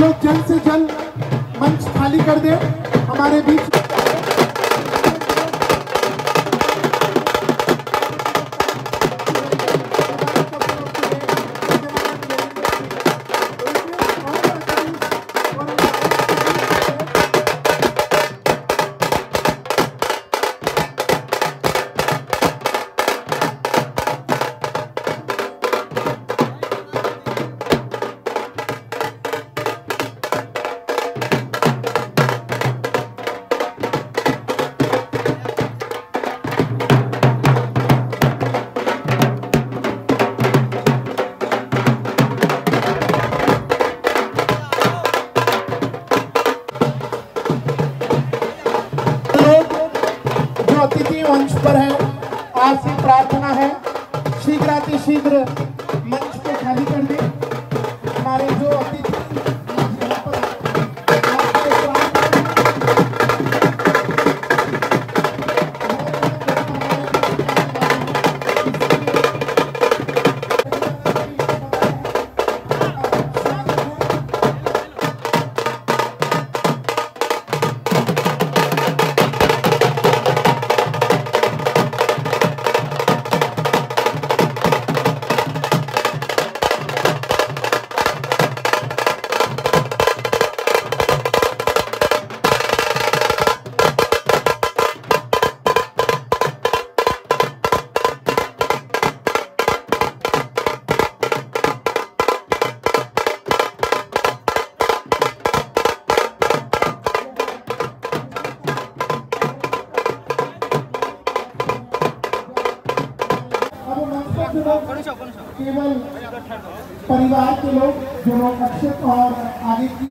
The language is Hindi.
लोग जल्द से जल्द मंच खाली कर दें हमारे बीच। अतिथि मंच पर है, आपसे प्रार्थना है शीघ्रातिशीघ्र मंच को खाली कर दें। हमारे जो अतिथि केवल परिवार के लोग जो लोग अक्षत और आगे की